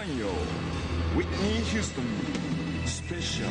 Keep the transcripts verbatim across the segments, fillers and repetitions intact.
Japan yo Whitney Houston Special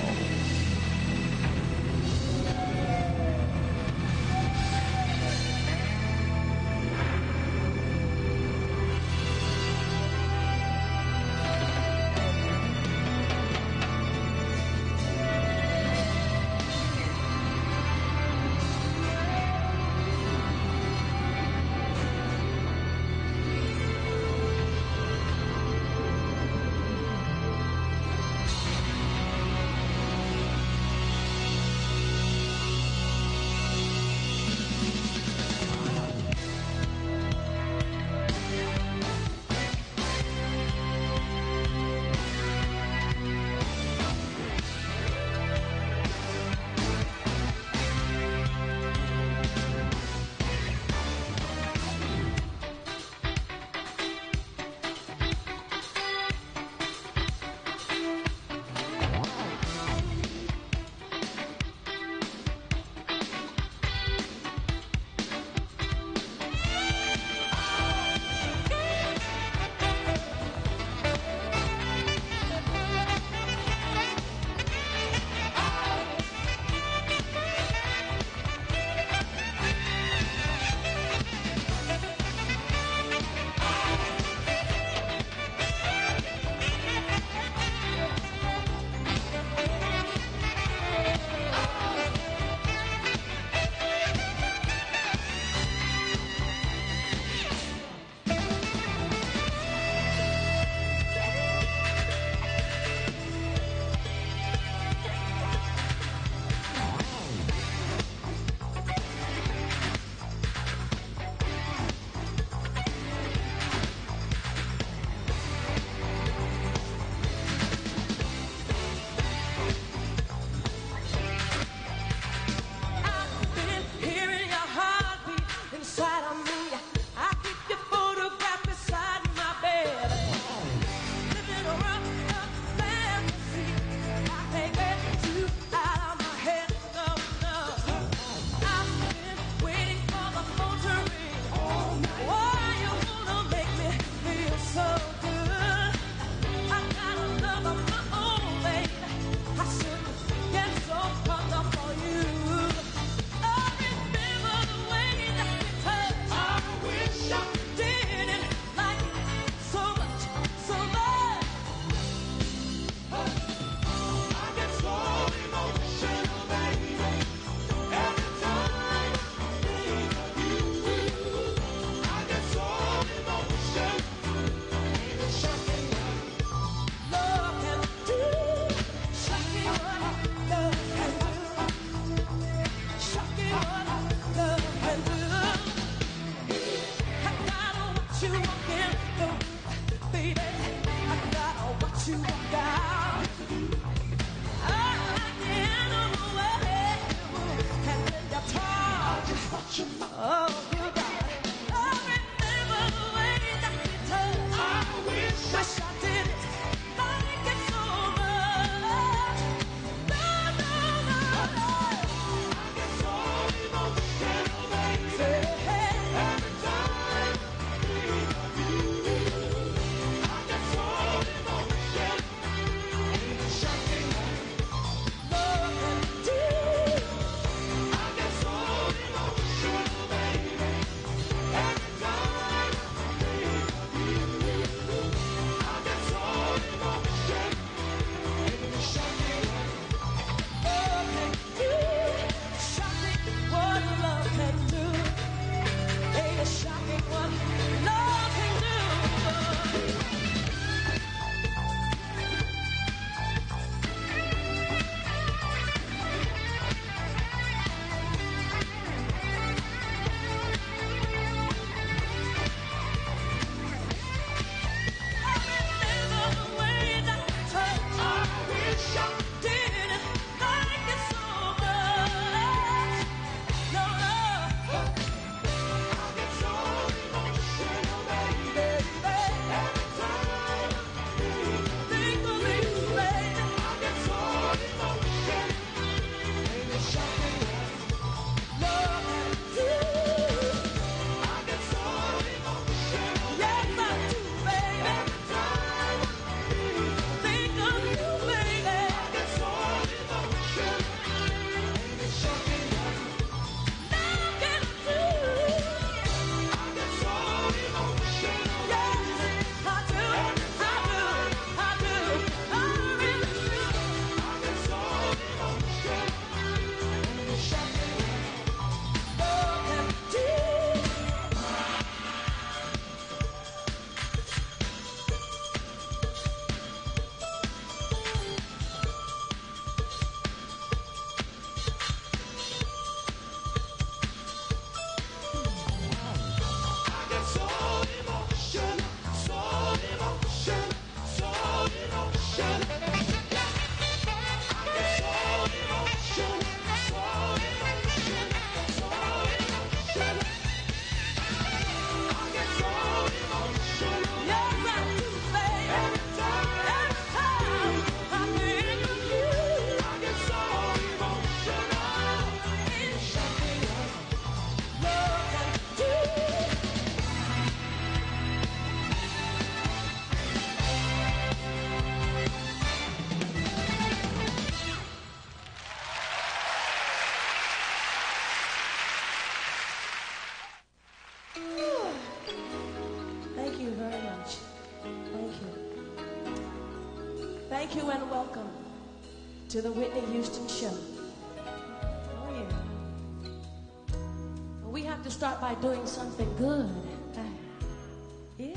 Thank you and welcome to the Whitney Houston Show. Oh, yeah. We have to start by doing something good. Yeah.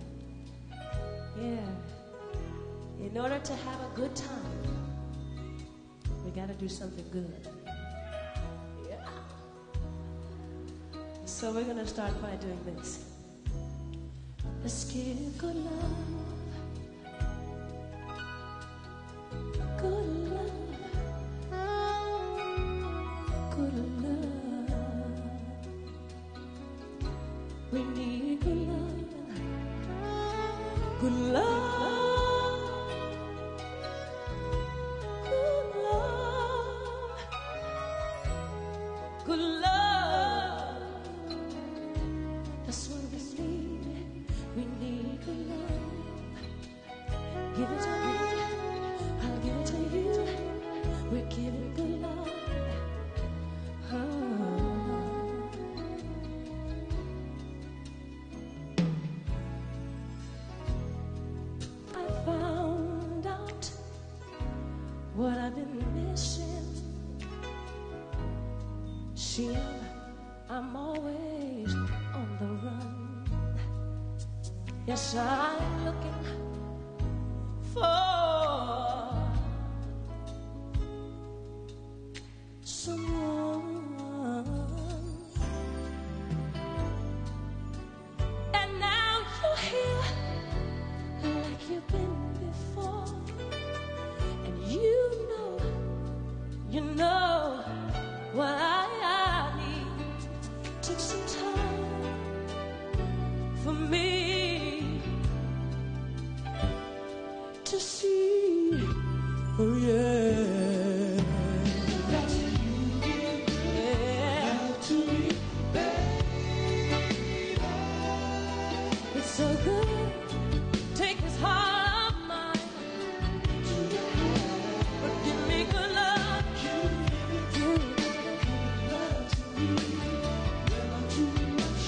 Yeah. In order to have a good time, we got to do something good. Yeah. So we're going to start by doing this. Let's give good love. Good love, good love. We need good love, good love, good love, good love. That's what we need. We need good love. Give it to me. I'll give it to you. We're giving good love. Oh. I found out what I've been missing. See, I'm always on the run. Yes, I'm looking for someone, and now you're here like you've been before, and you know, you know what I, I need. Took some time for me to see, oh yeah. So good, take this heart of mine, but give me good love. Give me good love to me. Never too much.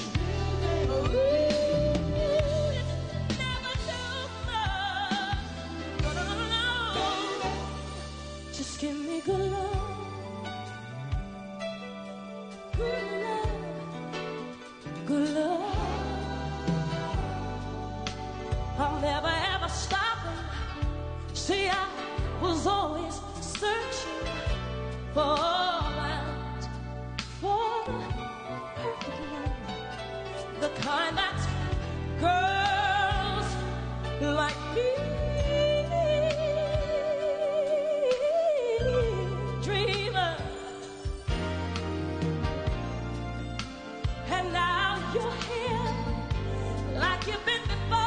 Ooh, it's never too much. No, no, no, no. Just give me good love. Good love. Good love. I'm never ever stopping. See, I was always searching for that, for the perfect love, the kind that girls like me dream of. And now you're here like you've been before.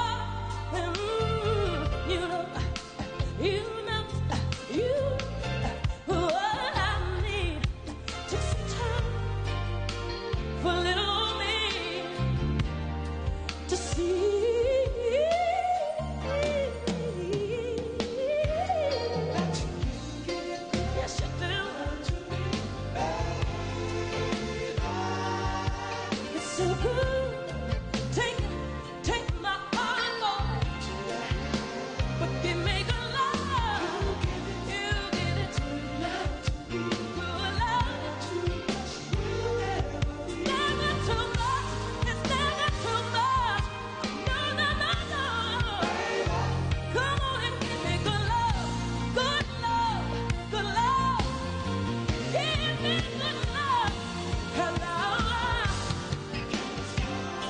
You know, you know, you what I need. Took some time for little old me to see that you get good. Yes, you do. It's so good. Take, take my heart, Lord. But give me good love. You give it to me. Good love. Never too much. It's never too much. No, no, no, no. Come on and give me good love. Good love. Good love. Give me good love. And now I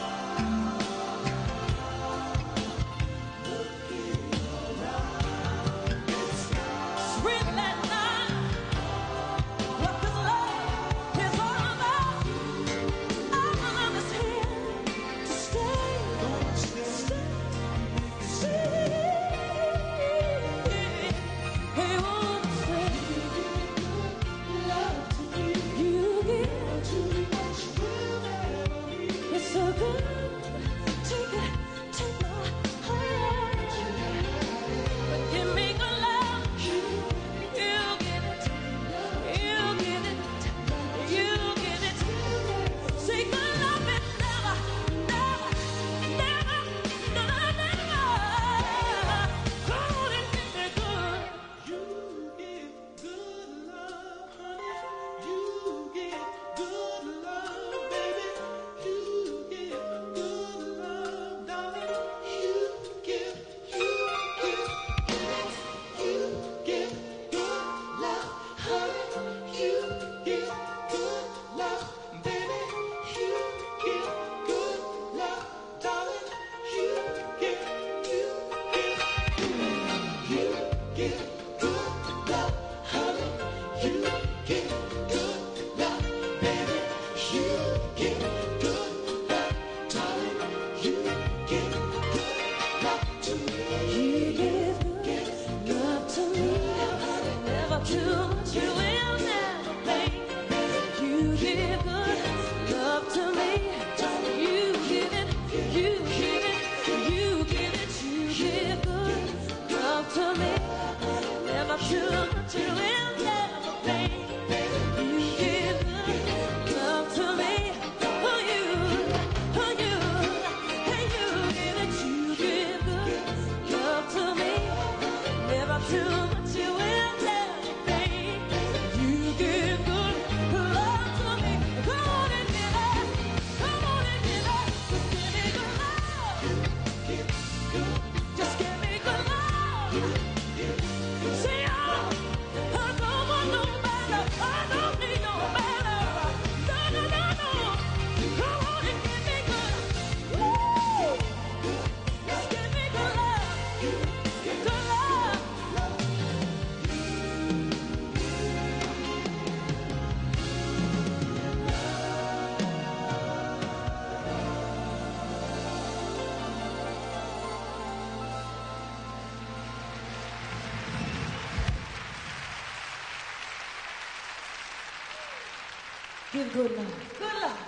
Give good love. Good love.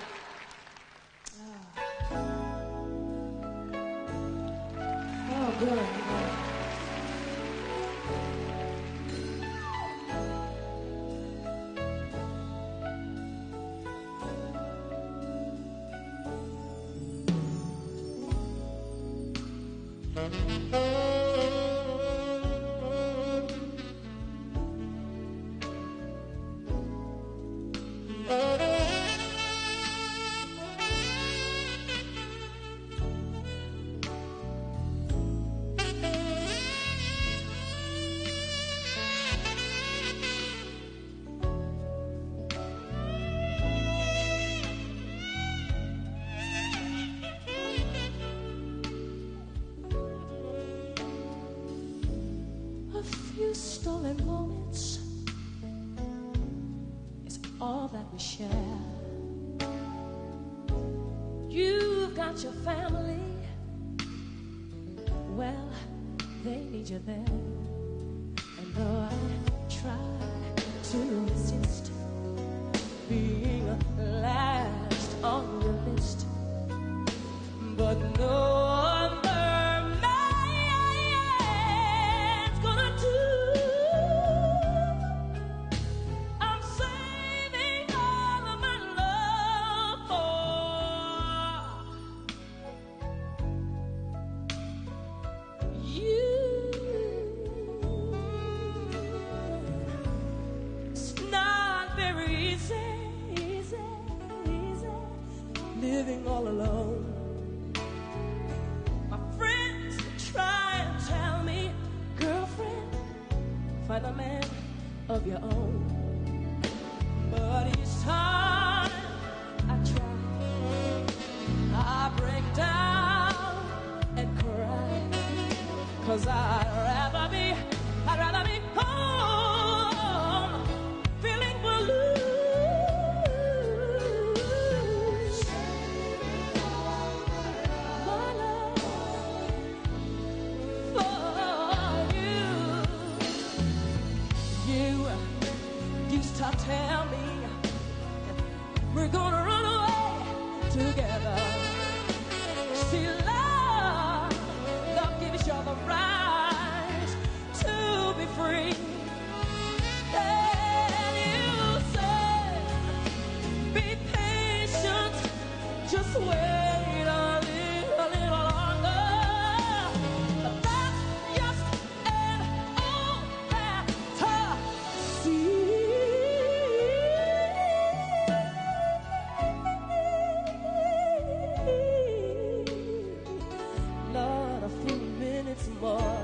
Oh, oh good. good. A few stolen moments is all that we share. You've got your family, well, they need you there. And though I try to resist being last on your list, but no living all alone. My friends try and tell me, girlfriend, find a man of your own. But each time I try, I break down and cry, 'cause I'd rather be, I'd rather be home, feeling blue. Stop, tell me we're gonna run away together. See, love, love gives you the right to be free. And you said, be patient, just wait a little, a little longer. But that's just an old fantasy. More.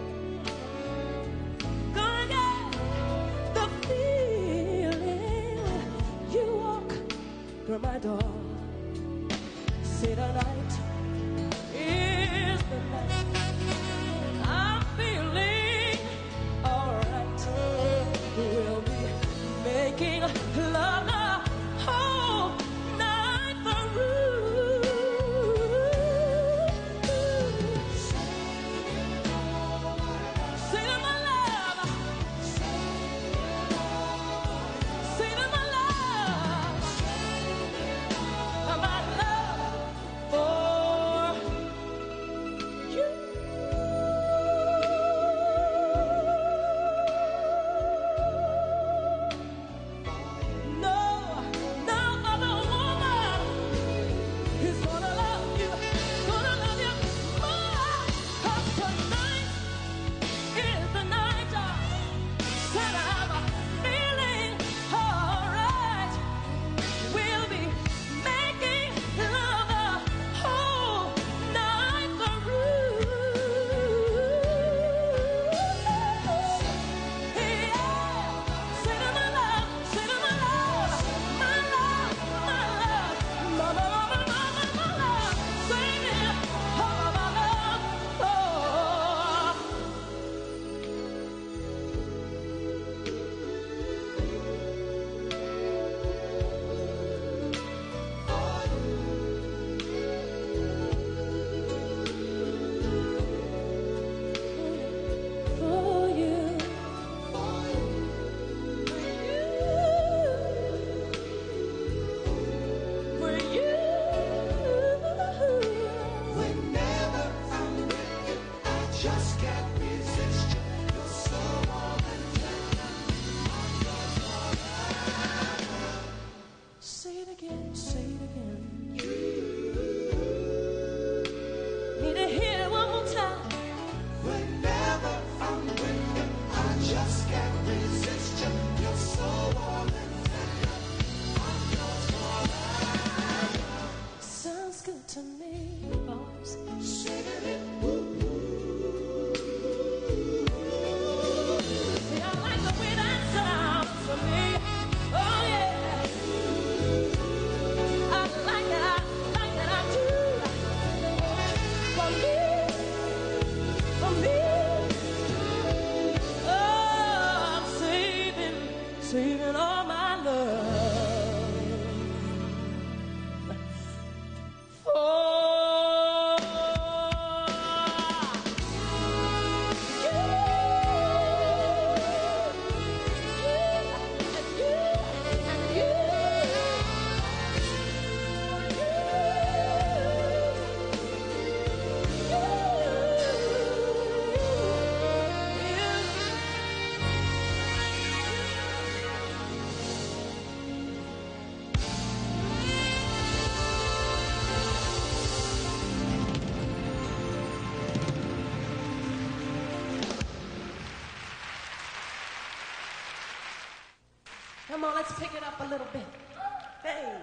Gonna get the feeling. You walk through my door. Say the night is the night. I'm feeling alright. We'll be making love the whole night through. on, let's pick it up a little bit. Hey.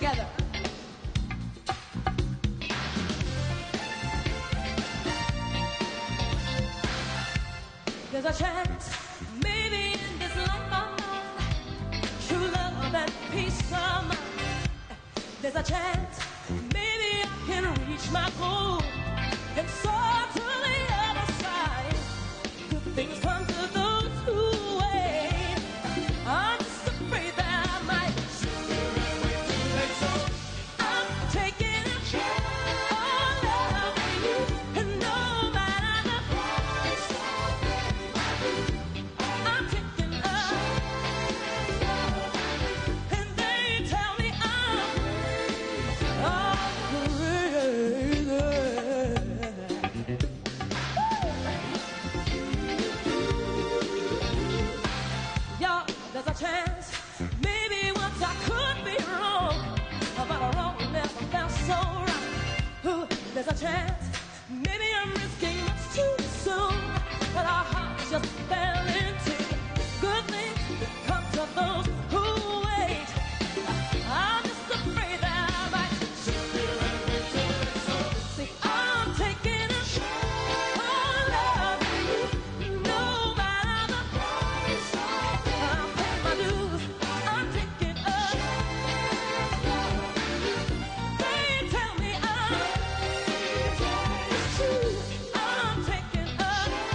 together. There's a chance, maybe in this life of mine, true love and peace of mind. There's a chance, maybe I can reach my goal and soar to the other side. Good things come to those who wait. I'm just afraid that I might. I'm taking a chance on loving you, and no matter the price, I'm taking a chance, and they tell me I'm I'm crazy. Y'all, there's a chance, maybe once I could be wrong, but a wrong never felt so right. Ooh, there's a chance, maybe I'm risking much too soon, but our hearts just fell into good things come to those who wait. I'm just afraid that I might see. I'm taking a chance on loving you, no matter the price. I'll pay my dues. I'm taking a chance. They tell me I'm it's true. I'm taking a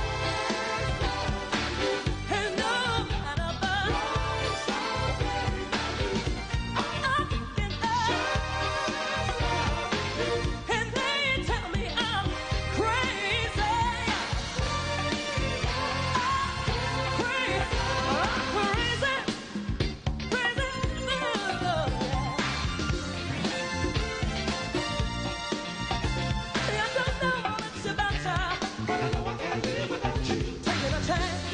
and no matter the price, I'm taking a and they tell me I'm crazy. Crazy, crazy, crazy. I don't know much about you, but I know I can't live without you. Taking a chance.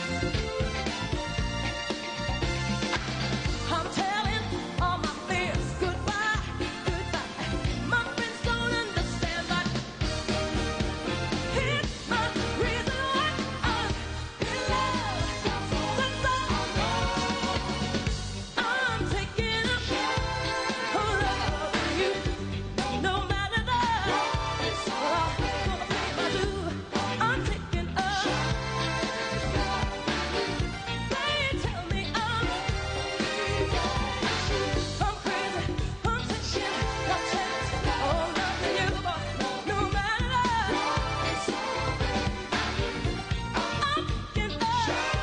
I'm telling all my fears goodbye, goodbye. My friends don't understand, but it's my reason why I'm in love. That's all. I'm taking a chance on loving you, no matter the price. I'm gonna pay my due. I'm taking a they tell me I'm I'm crazy. I'm taking a chance on loving you, no matter the price. I'm taking a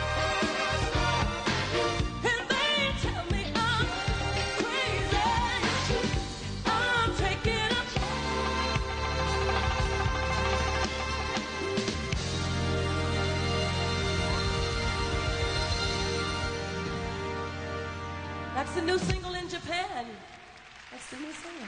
and they tell me I'm crazy. I'm taking a That's the new single in Japan. That's the new single.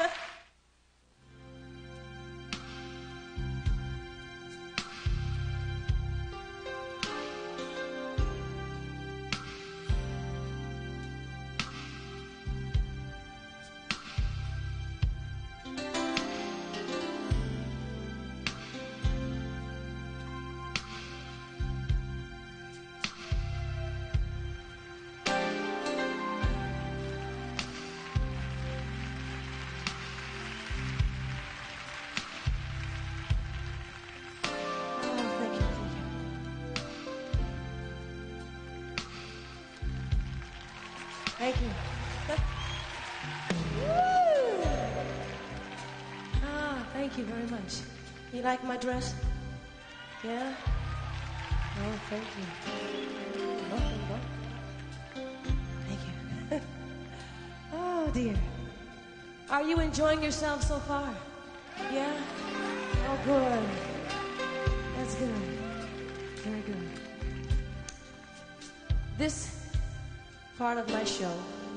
Oh, thank you, thank you. Thank you. Woo! Ah, thank you very much. You like my dress? Yeah? Oh, thank you. Welcome, welcome. Thank you. Oh, dear. Are you enjoying yourself so far? Yeah? Oh, good. That's good. Very good. This part of my show,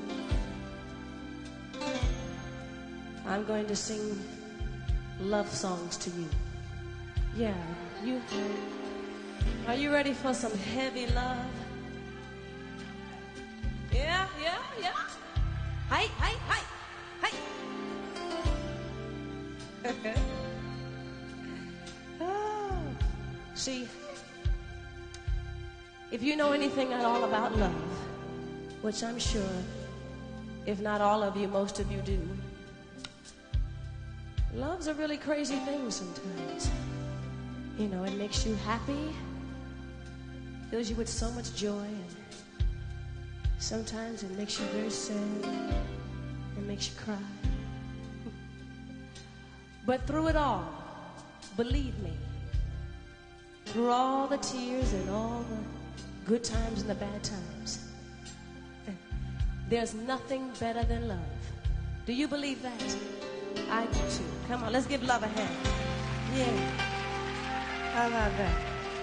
I'm going to sing love songs to you. Yeah, you. Are you ready for some heavy love? Yeah, yeah, yeah. Hi, hi, hi, hi. Oh, see, if you know anything at all about love, which I'm sure if not all of you, most of you do. Love's a really crazy thing sometimes. You know, it makes you happy, fills you with so much joy, and sometimes it makes you very sad. It makes you cry. But through it all, believe me, through all the tears and all the good times and the bad times, there's nothing better than love. Do you believe that? I do too. Come on, let's give love a hand. Yeah. How about that?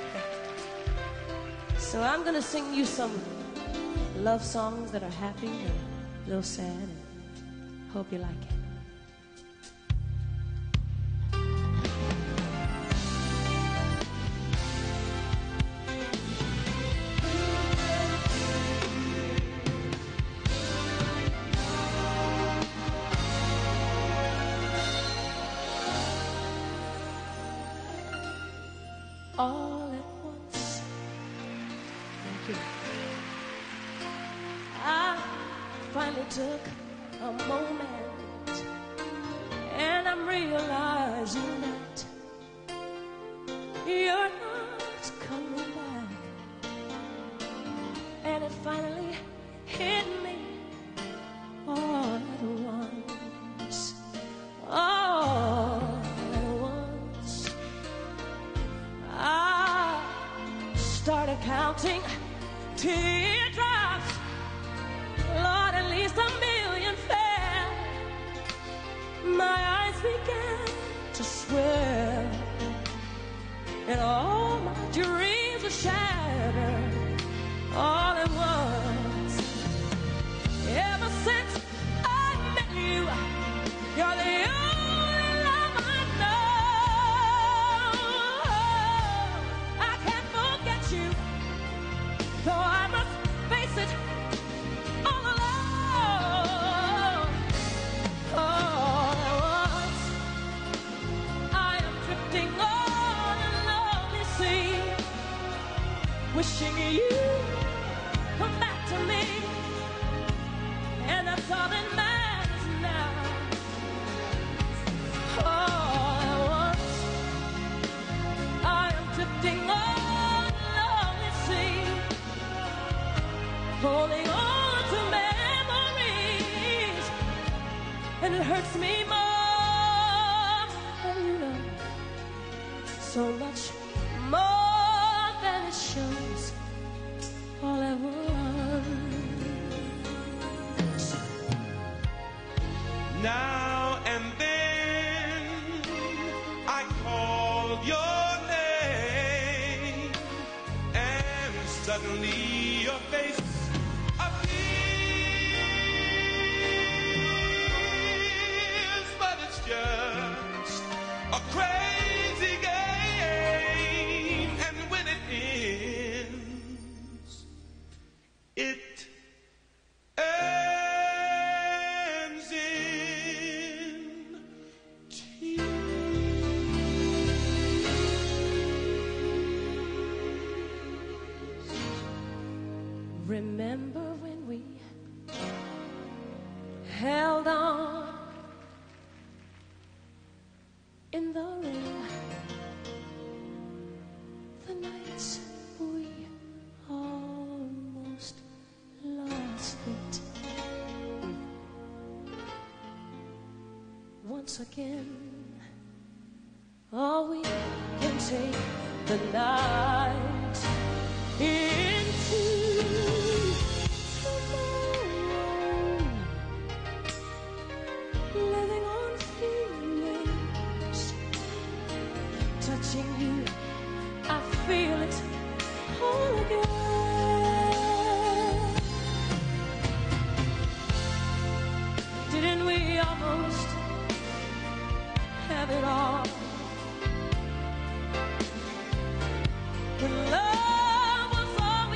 So I'm going to sing you some love songs that are happy and a little sad, and hope you like it. All at once, thank you, I finally took a moment, and I'm realizing that you're not coming back. And it finally hit me all at once, all at once. I started counting teardrops. Lord, at least a million fell. My eyes began to swell, and all my dreams were shattered all at once. Ever since I met you, you're the only love I know. I can't forget you, though I must face it all alone. All at once, I am drifting on a lonely sea, wishing you come back to me, and that's all that matters now. All at once, I am drifting on a lonely sea, holding on to memories, and it hurts me more than you know, so much more than it shows. All at once. Now and then I call your name, and suddenly your face appears, but it's just a crazy game, and when it ends, it ends in tears. Remember when we held on in the rain, the nights we almost lost it. Once again, all we can take the night into tomorrow, living on feelings, touching you, I feel it all again. Didn't we almost have it all? When love was all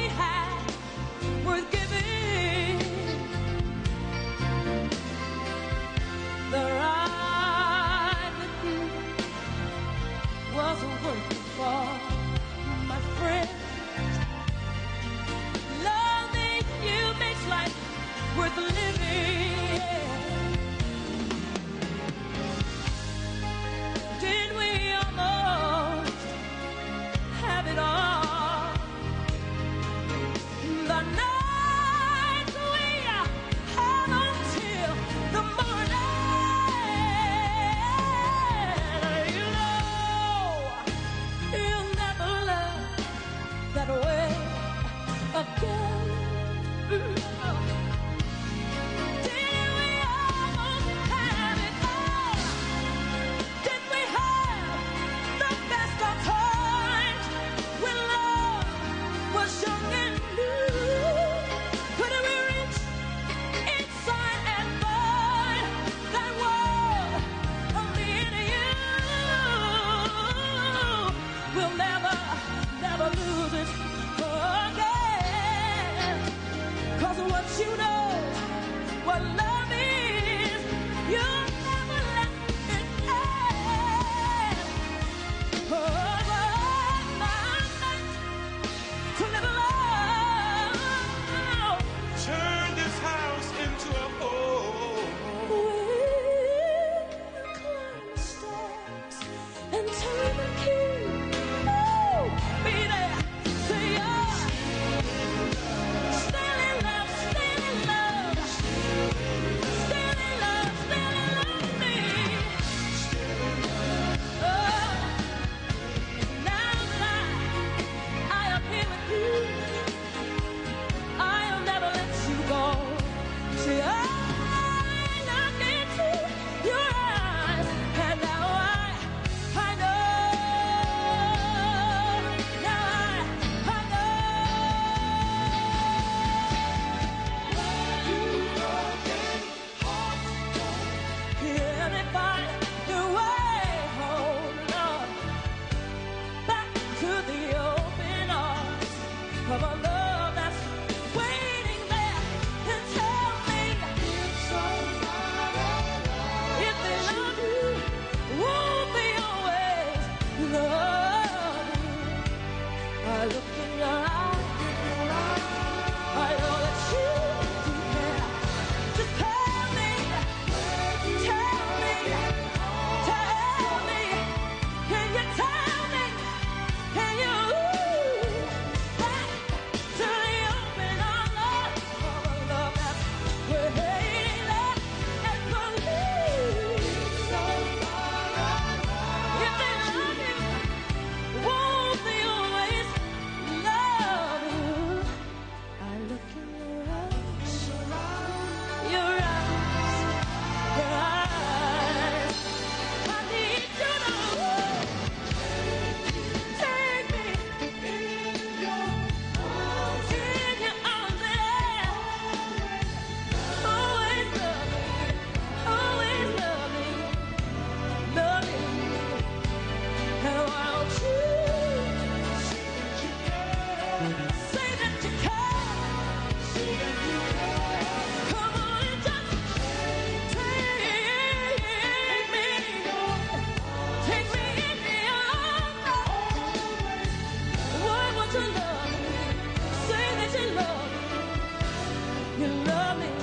you love me,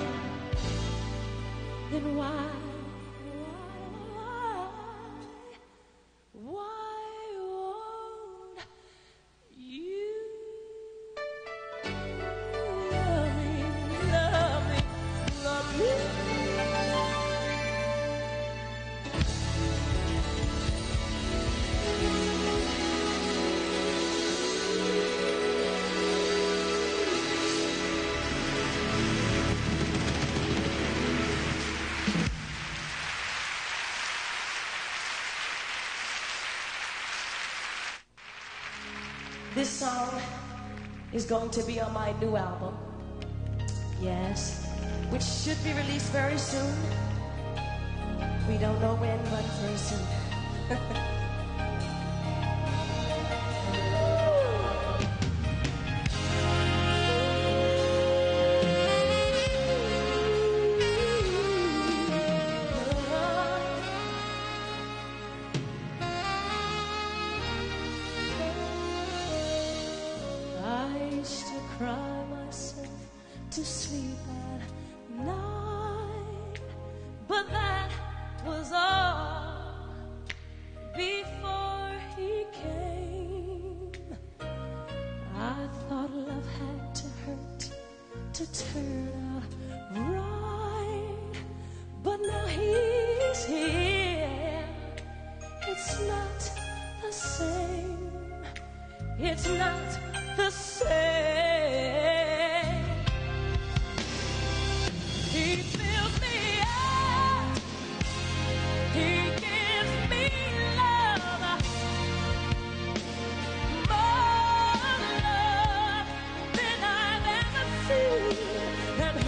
then why, why, why won't you love me, love me, love me? This song is going to be on my new album. Yes, which should be released very soon. We don't know when, but very soon. Cry myself to sleep at night, but that was all before he came. I thought love had to hurt to turn out right, but now he's here. It's not the same. It's not the same. He fills me up. He gives me love. More love than I've ever seen. And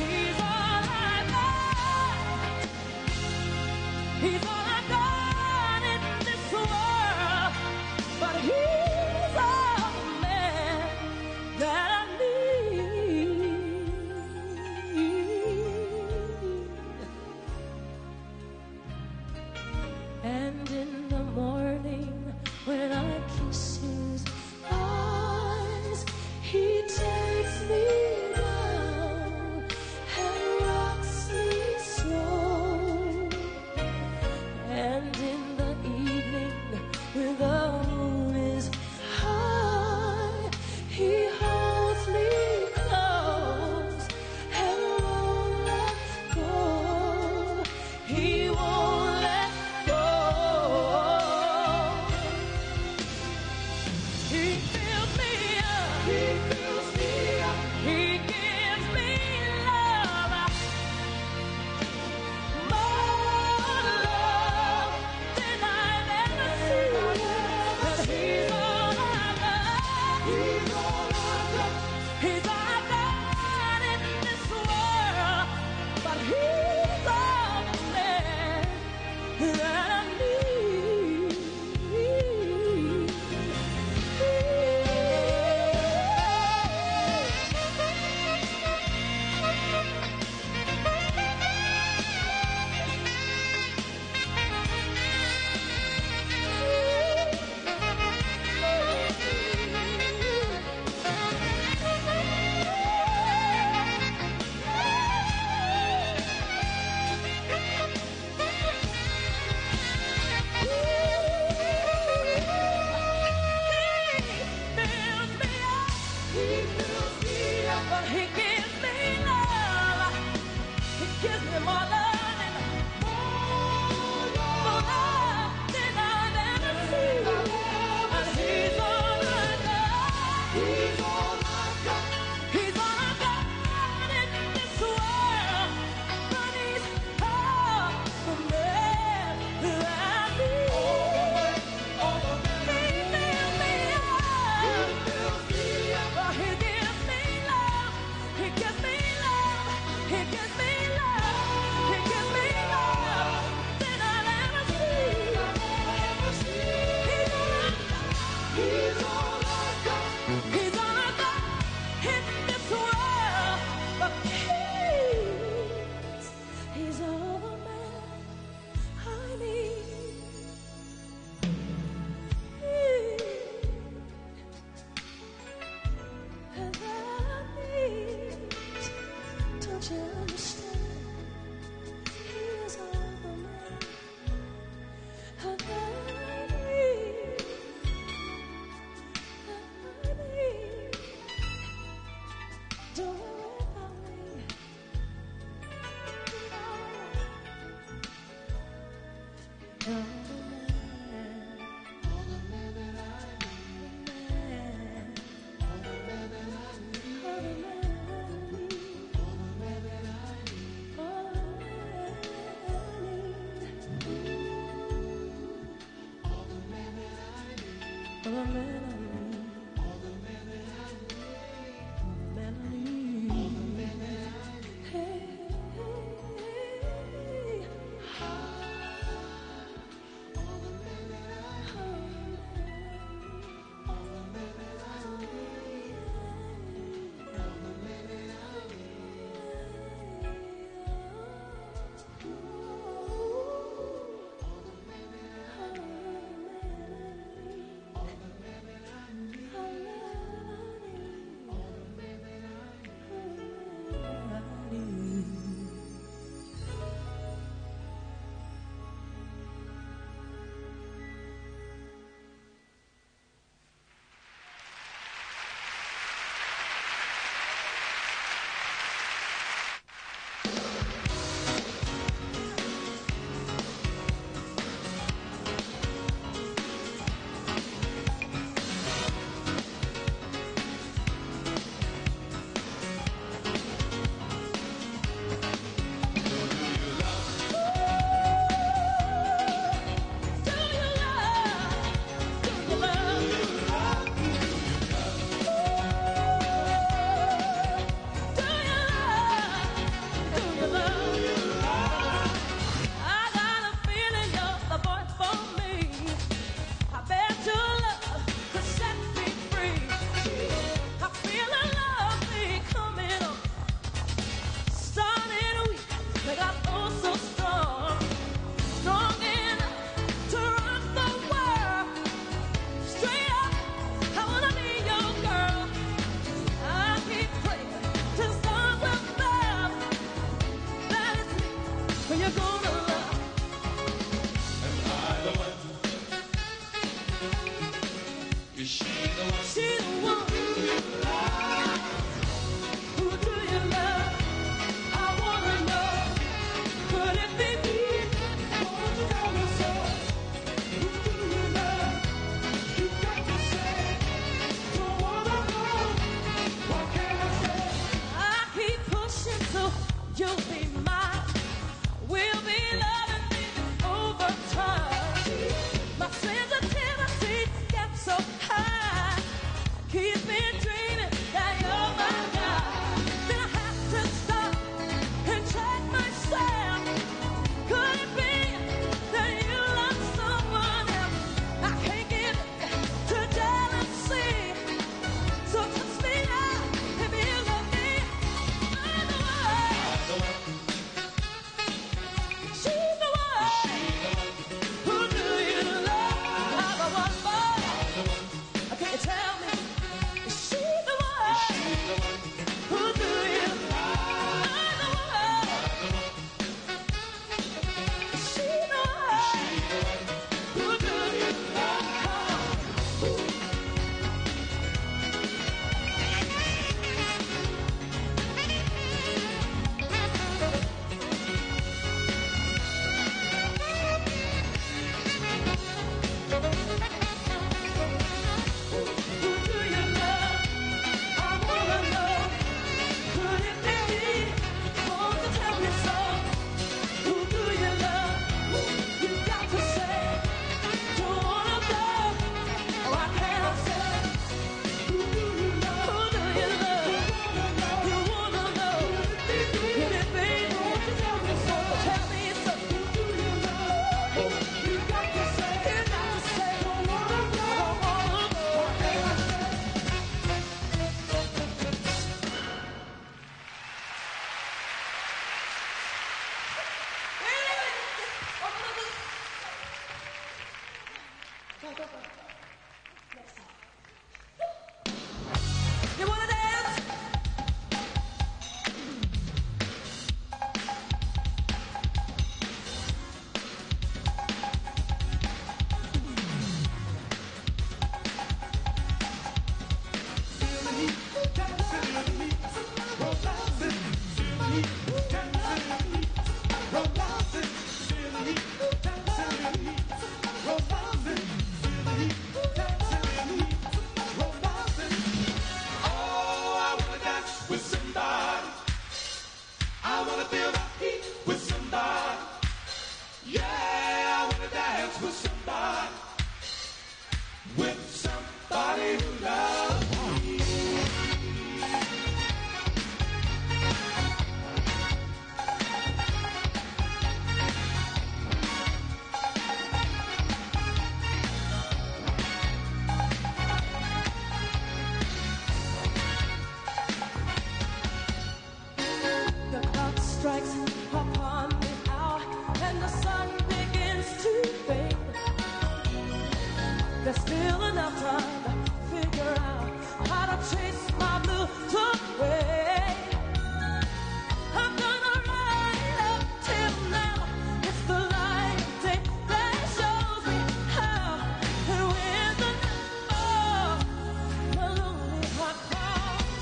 feel the heat with somebody. Yeah, I wanna dance with somebody. With somebody who loves me. The clock strikes upon the hour and the sun begins to fade. There's still enough time to figure out how to chase my blues away. I'm gonna ride up till now. It's the light of day that shows me how. And when the night falls, my lonely heart crawls.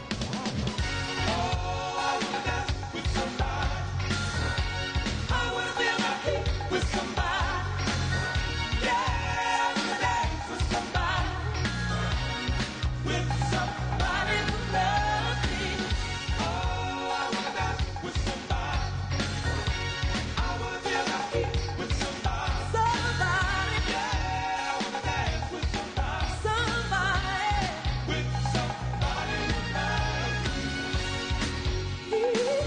Oh, I wanna dance with somebody. I wanna feel the heat with somebody. Yeah, I wanna dance with somebody. With somebody who loves me. Oh, I wanna dance with somebody. I wanna feel the heat with somebody. Somebody, Yeah, I wanna dance with somebody. somebody. With somebody who loves me.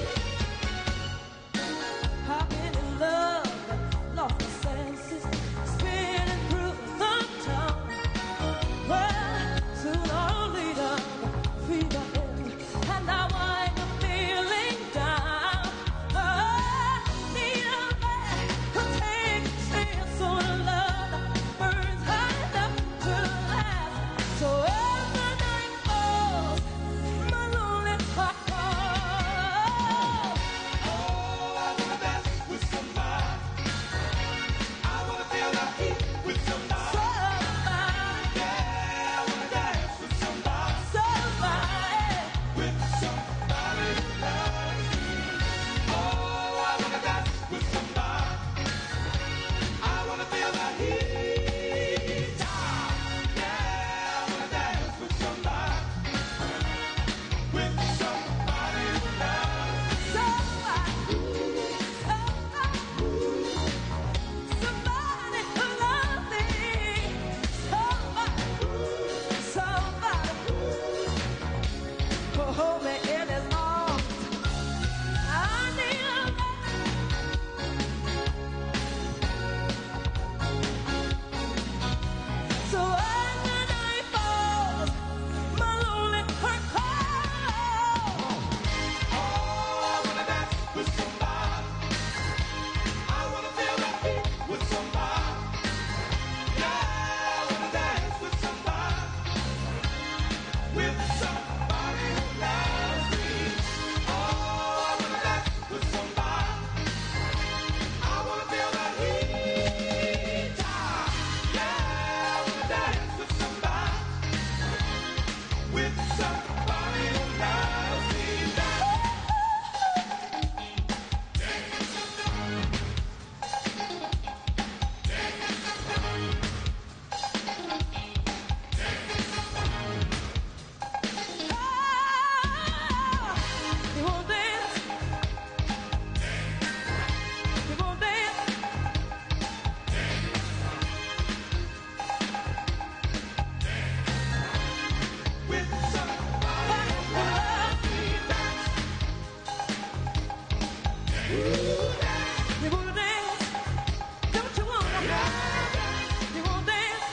I've been in love, lost my senses, spinning through the town. Well, sooner or later, the fever ends, and I wind up feeling down. Oh, need a man who takes a chance on a love that burns high enough to last. So as the night falls, my lonely heart calls. Oh, I wanna dance with somebody. I wanna feel the heat with somebody. Somebody, Yeah, I wanna dance with somebody. somebody. With somebody who loves me. Oh, I wanna dance with somebody. I wanna feel the heat. Ah, yeah, I wanna dance with somebody. With somebody who loves me. Somebody, somebody, somebody who loves me. Somebody, somebody who hold me in his arms. I need a so as the night falls, my lonely heart calls. Oh, I wanna dance with somebody. I wanna feel the heat with somebody. Yeah, I wanna dance with somebody. With somebody who loves me. Oh, I wanna dance with somebody. I wanna feel the heat. Ah, yeah, I wanna dance with somebody. With somebody who loves me. You won't dance. You won't dance. With somebody who loves me. You wanna dance? Don't you wanna? You wanna dance?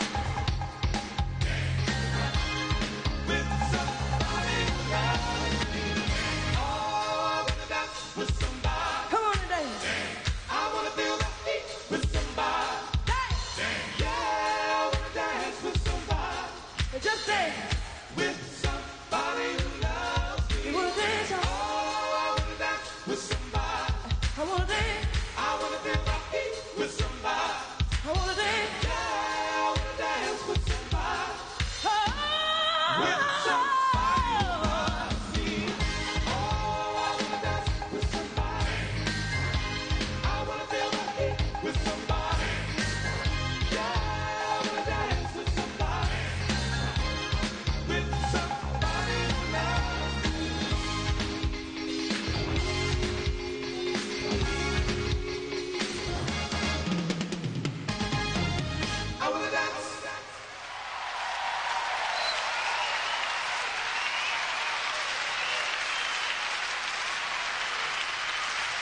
With somebody who loves me. Oh, I wanna dance with somebody. Come on and dance. I wanna feel the heat with somebody. Dance. Yeah, I wanna dance with somebody. Just dance. With somebody who loves me. You wanna dance? Oh, I wanna dance with somebody. I wanna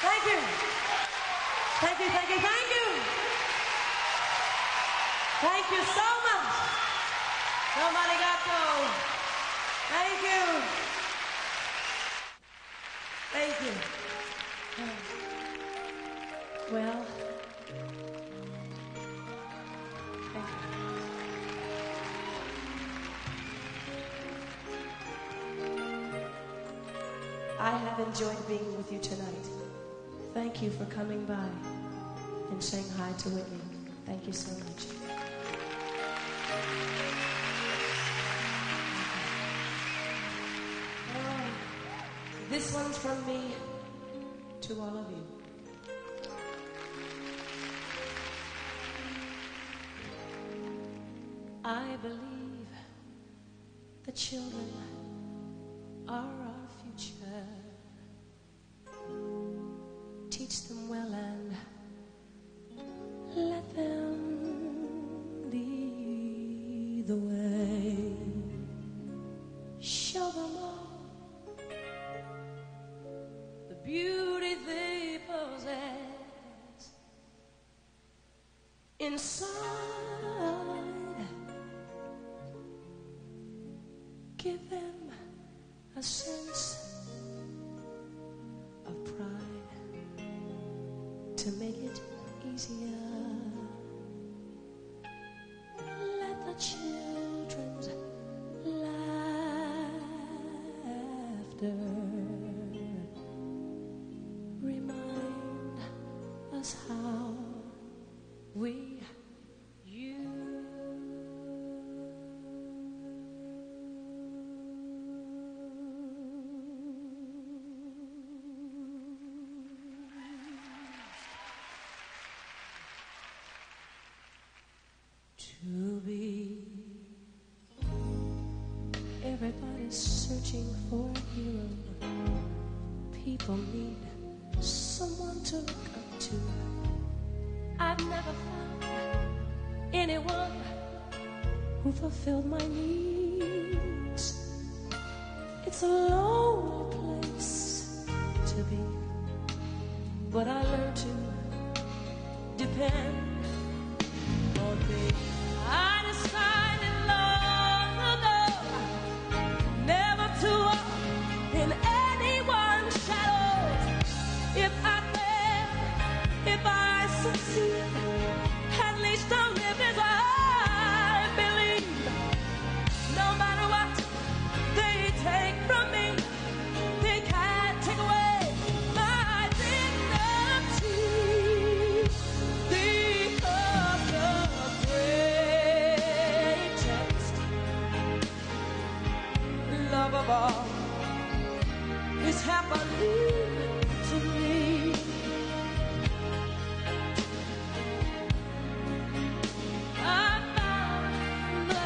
Thank you. Thank you, thank you, thank you. Thank you so much. Somebody got gold. Thank you. Thank you. Well, thank you. I have enjoyed being with you tonight. Thank you for coming by and saying hi to Whitney. Thank you so much. Oh, this one's from me to all of you. I believe the children are our future. Teach them well and let them lead the way. Show them all the beauty they possess inside. Give them a sense of pride to make it easier. Let the children's laughter remind us how we to be. Everybody's searching for a hero. People need someone to look up to. I've never found anyone who fulfilled my needs. It's a lonely place to be, but I learned to depend on me. I decided long ago never to walk in anyone's shadows. If I fail, if I succeed, at least I'll live as I believe. No matter what they take from me, they can't take away my dignity. Because the greatest love of all is happening to me. I found the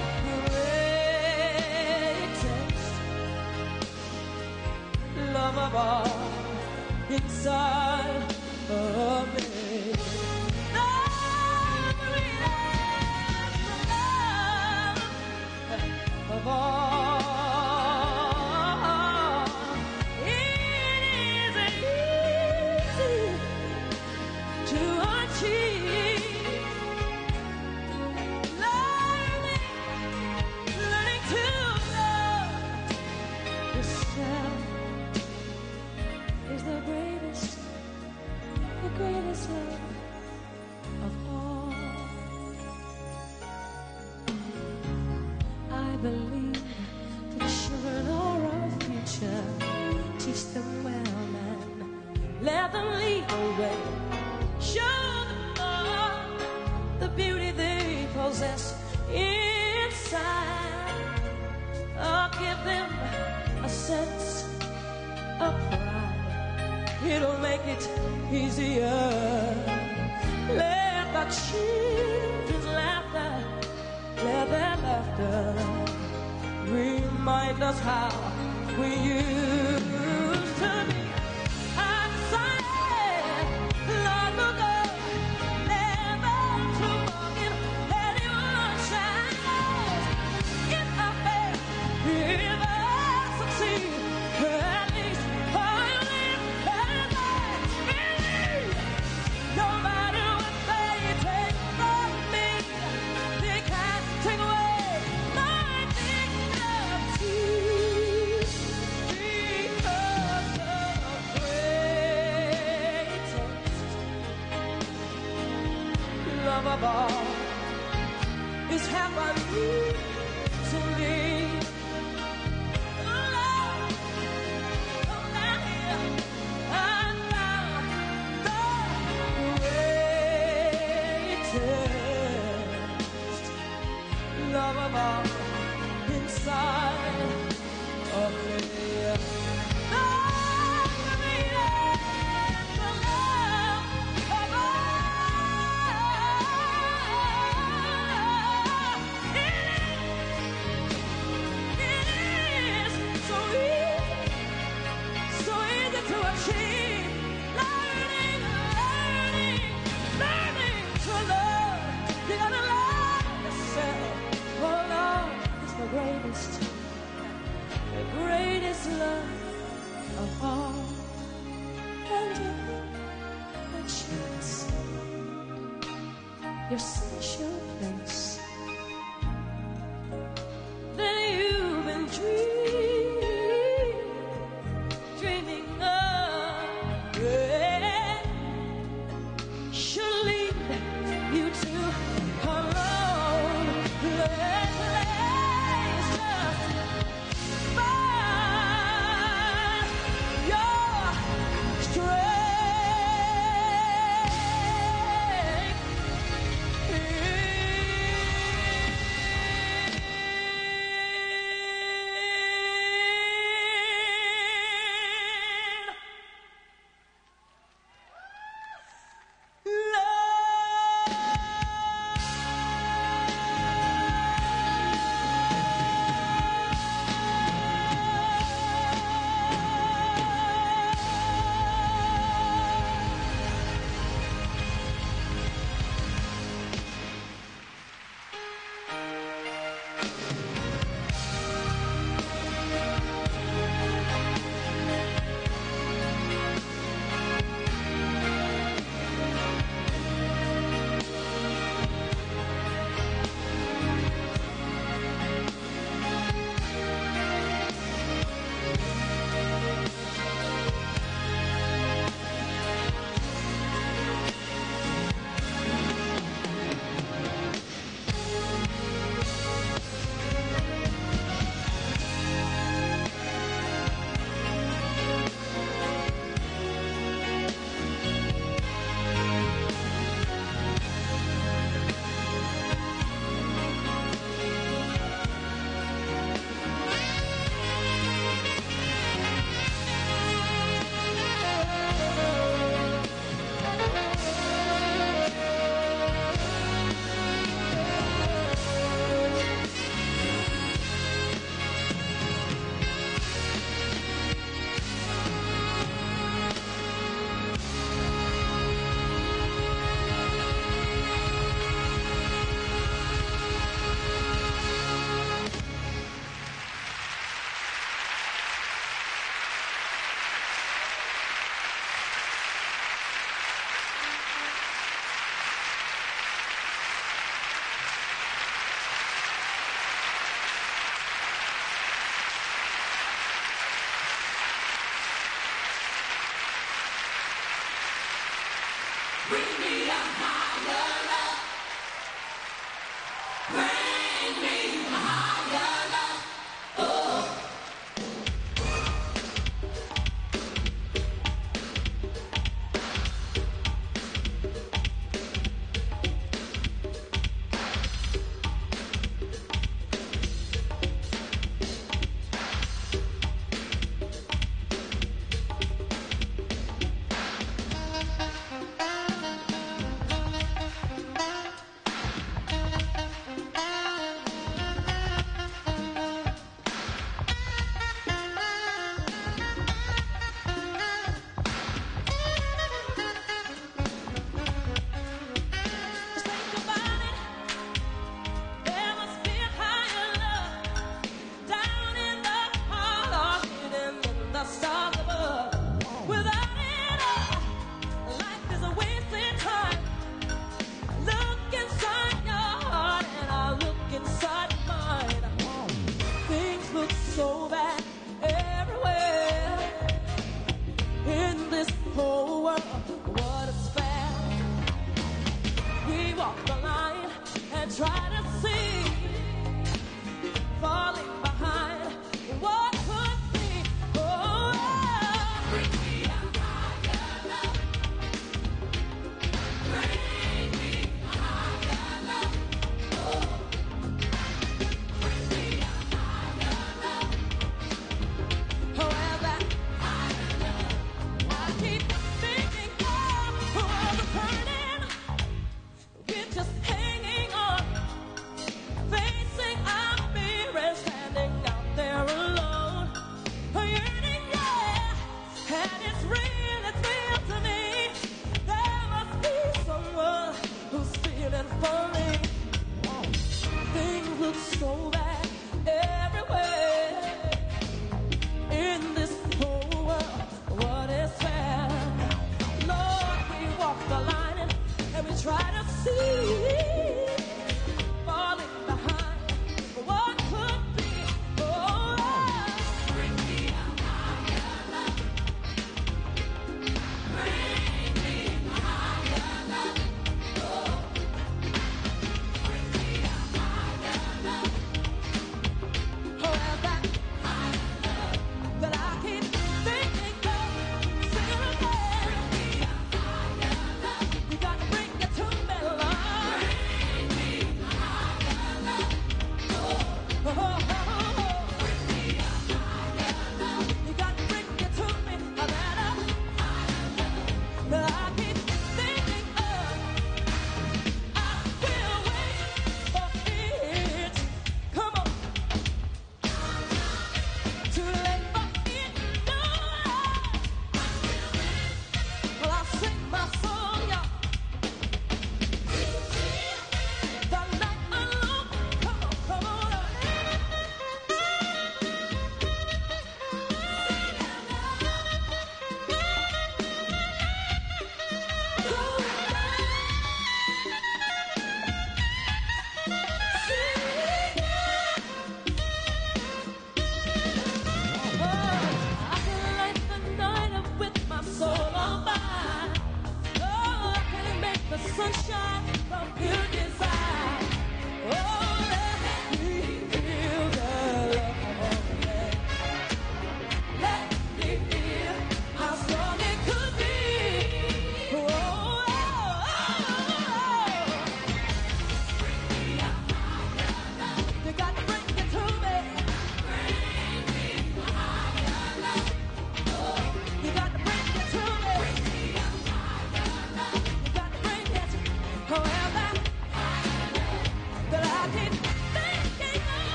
greatest love of all inside of me. The greatest love of all. It isn't easy to achieve. Learning, learning to know yourself is the greatest, the greatest love of all. I believe the children are our future. Teach them well and let them lead the way. Show them all the beauty they possess inside. Oh, give them a sense of pride. It'll make it easier. Let the children's laughter, let their laughter remind us how we used to be. I'm sorry, long ago, never to walk in anyone's shadows. If I fail, if I succeed, at least I'll live as I of all is happening to me. Love, come down here and found the greatest love of all inside of me. Greatest, the greatest love of all, and you, a chance, your special place that you've been dreaming, dreaming of, yeah, should lead you to a lonely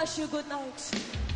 nice, you good night.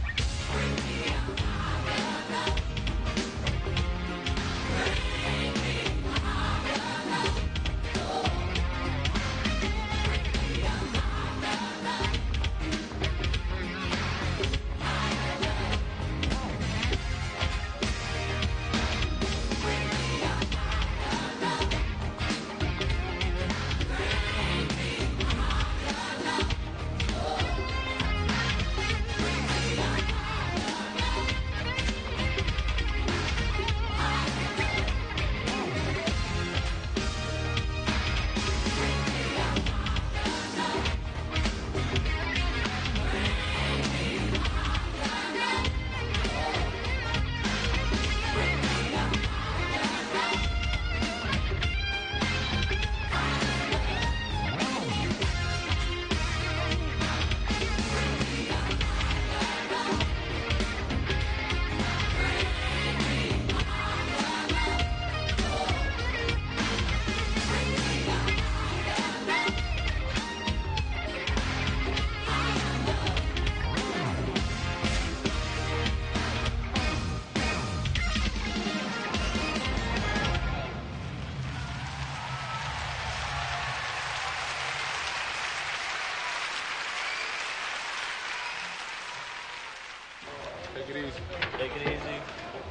Take it easy. Take it easy.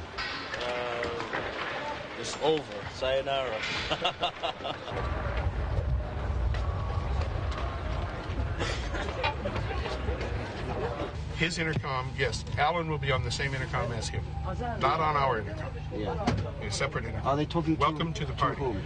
Uh, it's over. Sayonara. His intercom, yes, Alan will be on the same intercom as him. Not on our intercom. Yeah. A separate intercom. Are they talking to Welcome to the party. whom?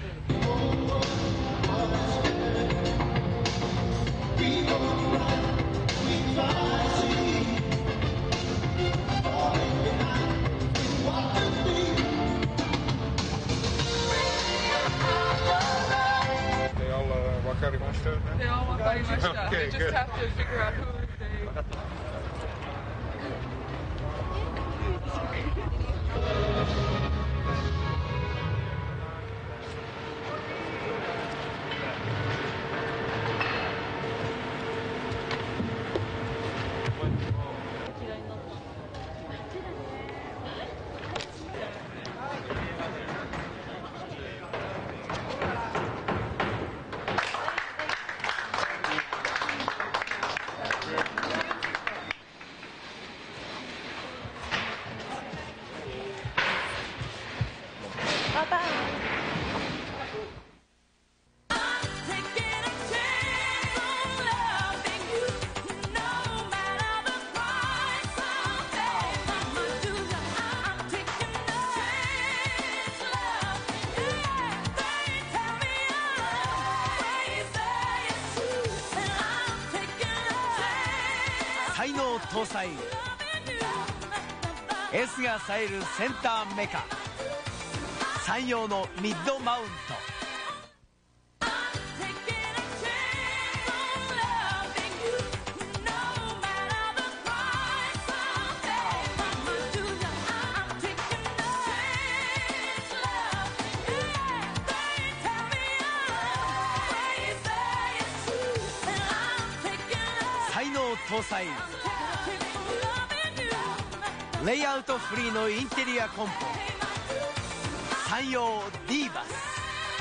They all uh, wakarimashita now? They all wakarimashita. Okay, They just good. have to figure out who they... 才能搭載 S が冴えるセンターメカ山陽のミッドマウント。才能搭載レイアウトフリーのインテリアコンポ山陽ディーバス。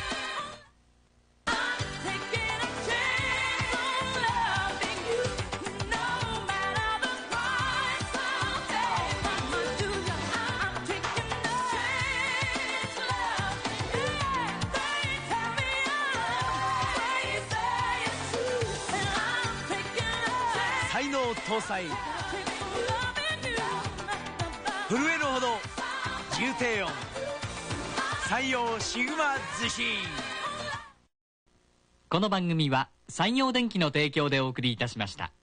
才能搭載震えるほど重低音山陽シグマ寿司。 この番組は山陽電機の提供でお送りいたしました。